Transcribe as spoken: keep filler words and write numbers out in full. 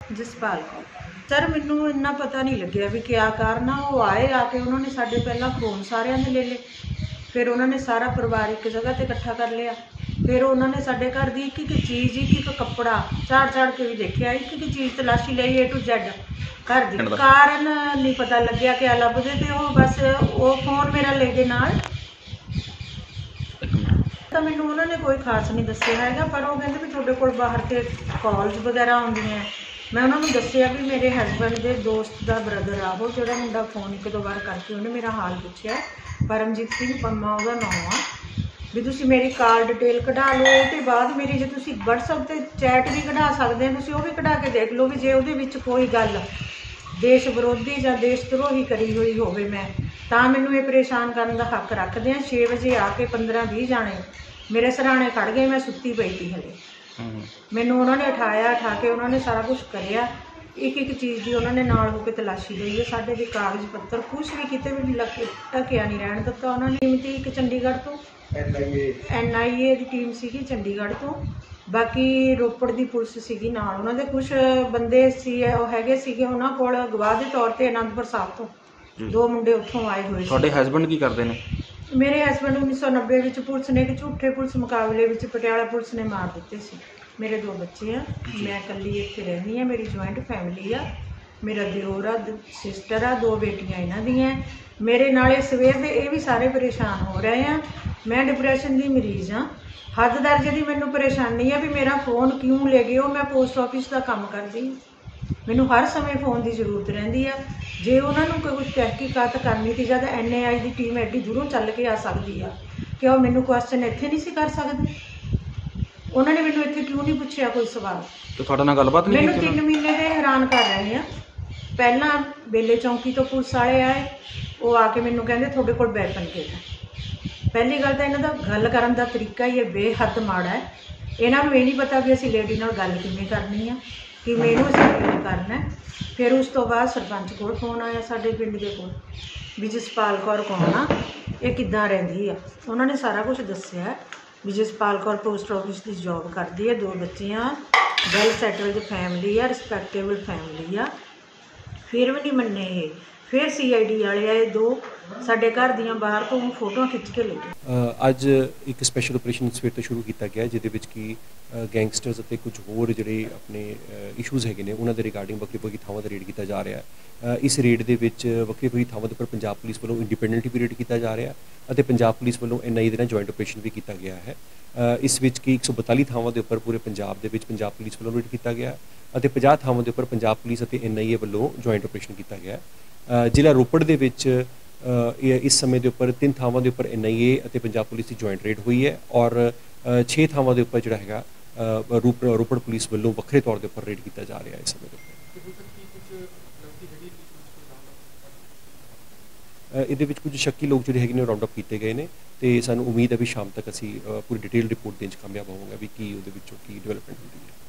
Jaspal Kaur sir मैनू इन्ना पता नहीं लग्या भी क्या कारण आ। वो आए आके उन्होंने साढ़े पहला फोन सारिਆਂ ने ले ले, फिर उन्होंने सारा परिवार एक जगह ते इकट्ठा कर लिया। फिर उन्होंने साढ़े घर की एक एक चीज़ एक एक कपड़ा झाड़ झाड़ के भी देखा, एक एक चीज़ तलाशी ली ए टू जैड घर की। कारण नहीं पता लग्या क्या लभदे ते वो बस वो फोन मेरा ले गए नाल। तो मैनू उन्होंने कोई खास नहीं दस्सिया है, पर वो कहते भी थोड़े कोल बाहर से कॉल्स वगैरह आउंदियां। मैं उन्होंने दस्सिया भी मेरे हसबैंड के दोस्त का ब्रदर आ, वो जो मुंडा फोन एक दो बार करके उन्हें मेरा हाल पूछा। परमजीत सिंह पम्मा वह नाम आ, भी तुम मेरी कॉल डिटेल कढ़ा लो, तो बाद मेरी जो तुम वट्सअप पर चैट भी कढ़ा सकते हैं, तुम भी कढ़ा के देख लो भी जे वो कोई गल देश विरोधी या देश द्रोही करी हुई हो, मैं तो मैनू ये परेशान करने का हक रखते हैं। छे बजे आके पंद्रह भी जाने मेरे सराहने खड़ गए, मैं सुती पई थी हले। मैनू उन्होंने उठाया, उठा के उन्होंने सारा कुछ कराया, एक एक चीज़ की उन्होंने नाल होकर तलाशी ली है। साढ़े भी कागज पत्तर कुछ भी कितने भी ढकिया नहीं रहन दिता। उन्होंने टीम थी एक चंडीगढ़ तो एन आई ए की टीम सी चंडीगढ़ तो, बाकी रोपड़ की पुलिस सी नाल। उन्होंने कुछ बंदे सी हैगे सीगे उन्होंने कोल गवाह के तौर पर आनंदपुर साहब तो दो मुंडे उत्थों आए हुए। ਤੁਹਾਡੇ हसबैंड की करते हैं? मेरे हसबैंड उन्नीस सौ नब्बे में पुलिस ने एक झूठे पुलिस मुकाबले में पटियाला पुलिस ने मार दिते सी। मेरे दो बच्चे हैं, मैं कल्ली इत्थे रहनी है, मेरी जॉइंट फैमिली आ, मेरा दिओर आ, सिस्टर आ, दो बेटियां इन्हां दियां। मेरे नाले सवेर दे ये भी सारे परेशान हो रहे हैं। मैं डिप्रैशन की मरीज़ हाँ, हद दर्जे की मैनू परेशानी है भी मेरा फोन क्यों ले गए। मैं पोस्ट ऑफिस का काम करती, मैनू हर समय फोन की जरूरत रही है। जे उन्होंने कोई कुछ तहकीकात करनी थी, जब एन ए आई की टीम एडी दूरों चल के आ सकती है, कि वह मैनू क्वेश्चन इत्थे नहीं सी कर सकते। उन्होंने मैनू इत्थे क्यों नहीं पूछा कोई सवाल। तो थोड़ा ना गलबात नहीं? मैनू तीन महीने के हैरान कर रहे हैं। पहला बेले चौंकी तो पुलिस वाले आए, वो आके मैनू कहते थोड़े कोल वैपन के है। पहली गल तो इन्हों का गल करन दा तरीका ही बेहद माड़ा है। इन्हों ये नहीं पता भी असी लेडी नाल गल किवें करनी है, कि मैनू असीं करना है। फिर उस तो बाद सरपंच को फोन आया साडे पिंड के कोल भी जसपाल कौर कौन आ, ये किद्दां रहिंदी आ। उन्होंने सारा कुछ दस्सिया भी जसपाल कौर पोस्ट ऑफिस की जॉब करती है, दो बच्चे आ, वैल सैटल्ड फैमिली आ, रिस्पैक्टेबल फैमिली आ। फिर भी नहीं मन्ने ये। फिर सी आई डी वाले आए दो साडे घर दियां बाहर तो फोटो खिंच के ले गए। अज एक स्पैशल ऑपरेशन सवेर तो शुरू किया गया, जिहदे विच कि गैंगस्टर्स और कुछ होर जिहड़े अपने इशूज़ हैगे ने उन्हां दे रिगार्डिंग वक्री वक्री थावां दा रेड किया जा रहा है। इस रेड दे विच वक्री वक्री थावां दे उपर पंजाब पुलिस वालों इंडिपेंडेंटली भी रेड किया जा रहा है, और पंजाब पुलिस वालों एन आई ए दे नाल जॉइंट ऑपरेशन भी किया गया है। इस विच कि एक सौ बताली थावां दे उपर पूरे पंजाब दे विच पंजाब पुलिस वालों रेड किया गया, और पचास थावां दे उपर पंजाब पुलिस और एन आई ए वालों जॉइंट ऑपरेशन किया गया। जिला रोपड़ दे विच इस समय के उपर तीन थावां के उपर एन आई ए और पंजाब पुलिस की जॉइंट रेड हुई है, और छे थावां के उपर जिहड़ा हैगा रूप रोपड़ पुलिस वालों वक्रे तौर के उपर रेड किया जा रहा है। इस समय ये कुछ शक्की लोग जोड़े है राउंड अप किए गए हैं, तो सानू उम्मीद है भी शाम तक असी पूरी डिटेल रिपोर्ट देने कामयाब होवांगे भी की उहदे विचों की डिवेलपमेंट होती है।